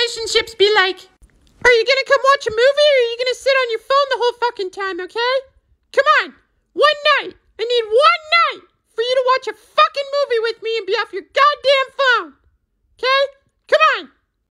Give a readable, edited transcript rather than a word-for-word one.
relationships be like? Are you gonna come watch a movie, or are you gonna sit on your phone the whole fucking time, okay? Come on, one night. I need one night for you to watch a fucking movie with me and be off your goddamn phone.